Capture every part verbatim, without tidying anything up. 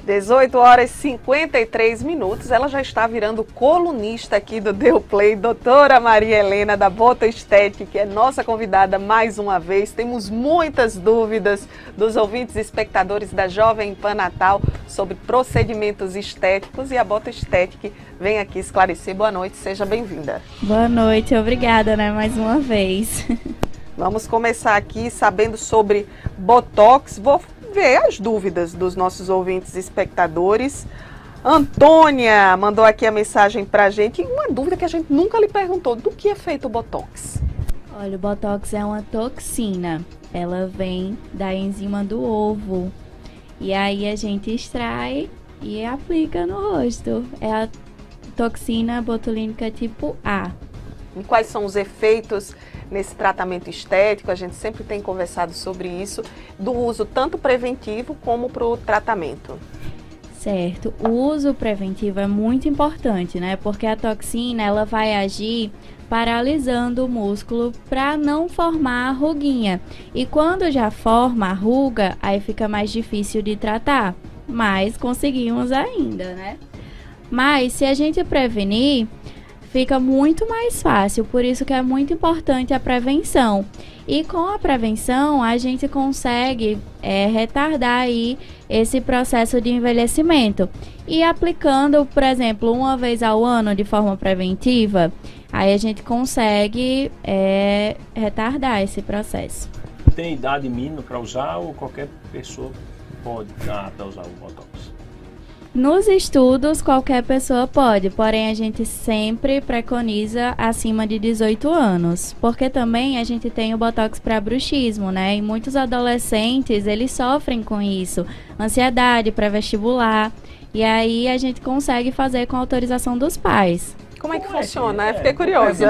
dezoito horas e cinquenta e três minutos, ela já está virando colunista aqui do Deu Play, doutora Maria Helena da Botoestética, que é nossa convidada mais uma vez. Temos muitas dúvidas dos ouvintes e espectadores da Jovem Pan Natal sobre procedimentos estéticos e a Botoestética vem aqui esclarecer. Boa noite, seja bem-vinda. Boa noite, obrigada, né, mais uma vez. Vamos começar aqui sabendo sobre Botox. Vou ver as dúvidas dos nossos ouvintes e espectadores. Antônia mandou aqui a mensagem pra gente, e uma dúvida que a gente nunca lhe perguntou: do que é feito o Botox? Olha, o Botox é uma toxina, ela vem da enzima do ovo, e aí a gente extrai e aplica no rosto. É a toxina botulínica tipo A. E quais são os efeitos nesse tratamento estético? A gente sempre tem conversado sobre isso, do uso tanto preventivo como para o tratamento. Certo, o uso preventivo é muito importante, né? Porque a toxina, ela vai agir paralisando o músculo para não formar a ruguinha. E quando já forma a ruga, aí fica mais difícil de tratar, mas conseguimos ainda, né? Mas se a gente prevenir, fica muito mais fácil, por isso que é muito importante a prevenção. E com a prevenção, a gente consegue é, retardar aí esse processo de envelhecimento. E aplicando, por exemplo, uma vez ao ano de forma preventiva, aí a gente consegue é, retardar esse processo. Tem idade mínima para usar ou qualquer pessoa pode dar para usar o Botox? Nos estudos, qualquer pessoa pode, porém a gente sempre preconiza acima de dezoito anos, porque também a gente tem o Botox para bruxismo, né? E muitos adolescentes, eles sofrem com isso, ansiedade, pré-vestibular, e aí a gente consegue fazer com autorização dos pais. Como é que Como funciona? É, é, Fiquei curiosa.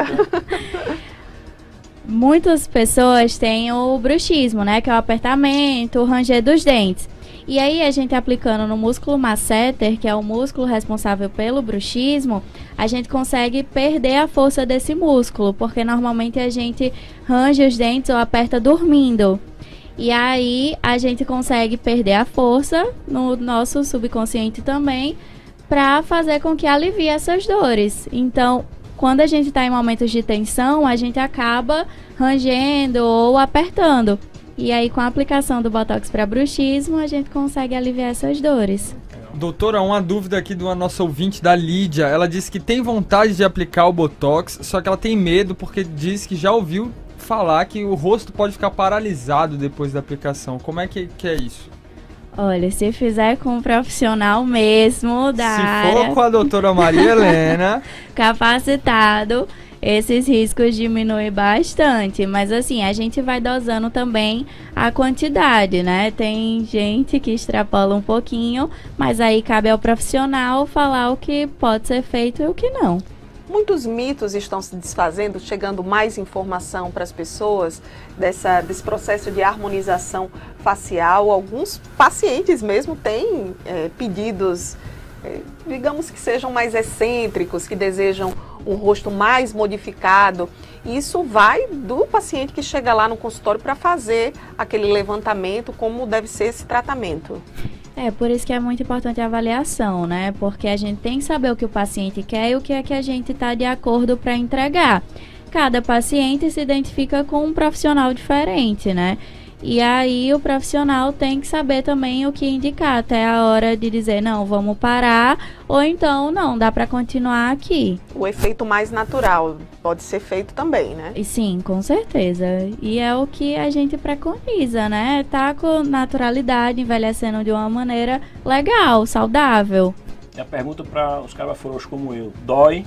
Muitas pessoas têm o bruxismo, né? Que é o apertamento, o ranger dos dentes. E aí a gente aplicando no músculo masseter, que é o músculo responsável pelo bruxismo, a gente consegue perder a força desse músculo, porque normalmente a gente range os dentes ou aperta dormindo. E aí a gente consegue perder a força no nosso subconsciente também, para fazer com que alivie essas dores. Então, quando a gente está em momentos de tensão, a gente acaba rangendo ou apertando. E aí, com a aplicação do Botox para bruxismo, a gente consegue aliviar essas dores. Doutora, uma dúvida aqui de uma nossa ouvinte, da Lídia. Ela disse que tem vontade de aplicar o Botox, só que ela tem medo porque diz que já ouviu falar que o rosto pode ficar paralisado depois da aplicação. Como é que, que é isso? Olha, se fizer com um profissional mesmo da se área... Se for com a doutora Maria Helena... capacitado... esses riscos diminuem bastante, mas assim, a gente vai dosando também a quantidade, né? Tem gente que extrapola um pouquinho, mas aí cabe ao profissional falar o que pode ser feito e o que não. Muitos mitos estão se desfazendo, chegando mais informação para as pessoas dessa, desse processo de harmonização facial. Alguns pacientes mesmo têm é, pedidos, é, digamos que sejam mais excêntricos, que desejam um rosto mais modificado. Isso vai do paciente que chega lá no consultório para fazer aquele levantamento, como deve ser esse tratamento. É, por isso que é muito importante a avaliação, né? Porque a gente tem que saber o que o paciente quer e o que é que a gente está de acordo para entregar. Cada paciente se identifica com um profissional diferente, né? E aí o profissional tem que saber também o que indicar até a hora de dizer, não, vamos parar, ou então, não, dá para continuar aqui. O efeito mais natural pode ser feito também, né? E sim, com certeza. E é o que a gente preconiza, né? Tá com naturalidade, envelhecendo de uma maneira legal, saudável. E a pergunta para os cabafrouxos como eu, dói?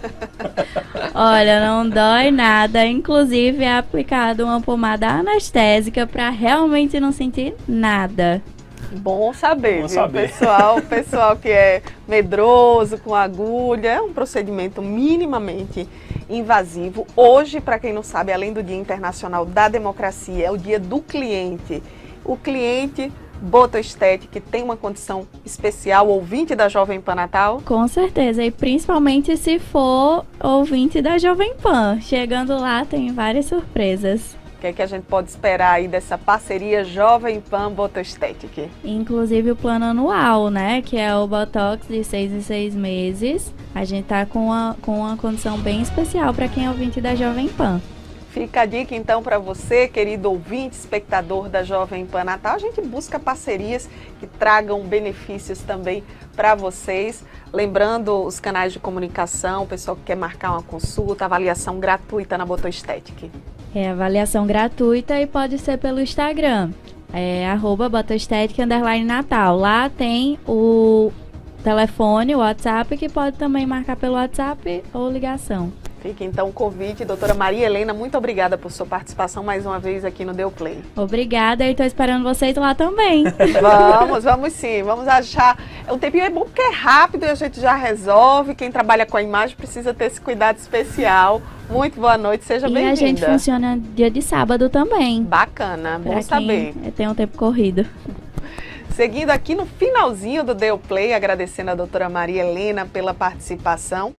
Olha, não dói nada. Inclusive é aplicado uma pomada anestésica para realmente não sentir nada. Bom saber, Bom viu? saber. Pessoal, pessoal que é medroso, com agulha, é um procedimento minimamente invasivo. Hoje, para quem não sabe, além do Dia Internacional da Democracia, é o Dia do Cliente. O cliente Botoestética, que tem uma condição especial, ouvinte da Jovem Pan Natal? Com certeza, e principalmente se for ouvinte da Jovem Pan. Chegando lá tem várias surpresas. O que é que a gente pode esperar aí dessa parceria Jovem Pan Botoestética? Inclusive o plano anual, né? Que é o Botox de seis em seis meses. A gente tá com uma, com uma condição bem especial para quem é ouvinte da Jovem Pan. Fica a dica então para você, querido ouvinte, espectador da Jovem Pan Natal. A gente busca parcerias que tragam benefícios também para vocês. Lembrando os canais de comunicação, o pessoal que quer marcar uma consulta, avaliação gratuita na Botoestética. É avaliação gratuita e pode ser pelo Instagram, é arroba botoestética underline natal. Lá tem o telefone, o WhatsApp, que pode também marcar pelo WhatsApp ou ligação. Fica então o convite. Doutora Maria Helena, muito obrigada por sua participação mais uma vez aqui no Deu Play. Obrigada e estou esperando vocês lá também. Vamos, vamos sim. Vamos achar. O tempinho é bom porque é rápido e a gente já resolve. Quem trabalha com a imagem precisa ter esse cuidado especial. Muito boa noite, seja bem-vinda. E a gente funciona dia de sábado também. Bacana, bom pra saber. Quem tem um tempo corrido. Seguindo aqui no finalzinho do Deu Play, agradecendo a doutora Maria Helena pela participação.